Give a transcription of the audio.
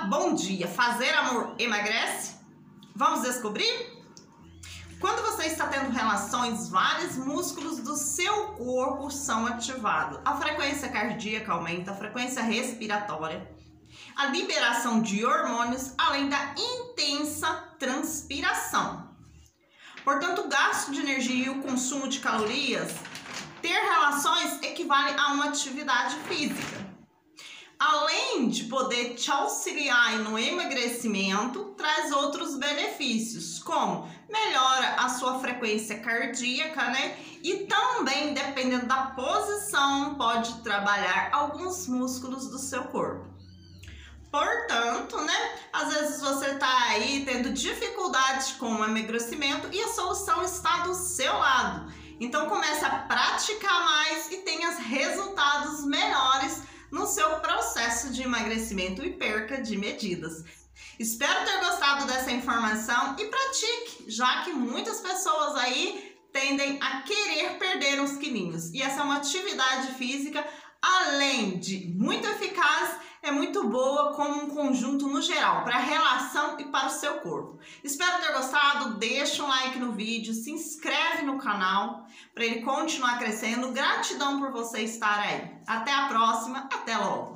bom dia! Fazer amor emagrece? Vamos descobrir? Quando você está tendo relações, vários músculos do seu corpo são ativados. A frequência cardíaca aumenta, a frequência respiratória, a liberação de hormônios, além da intensa transpiração. Portanto, o gasto de energia e o consumo de calorias, ter relações equivale a uma atividade física. Além de poder te auxiliar no emagrecimento, traz outros benefícios, como melhora a sua frequência cardíaca, E também, dependendo da posição, pode trabalhar alguns músculos do seu corpo. Portanto, às vezes você tá aí tendo dificuldade com o emagrecimento e a solução está do seu lado. Então comece a praticar mais e tenha resultados melhores no seu processo de emagrecimento e perca de medidas. Espero ter gostado dessa informação e pratique, já que muitas pessoas aí tendem a querer perder uns quilinhos. E essa é uma atividade física, além de muito eficaz, é muito boa como um conjunto no geral, para a relação e para o seu corpo. Espero ter gostado, deixa um like no vídeo, se inscreve no canal para ele continuar crescendo. Gratidão por você estar aí. Até a próxima, até logo!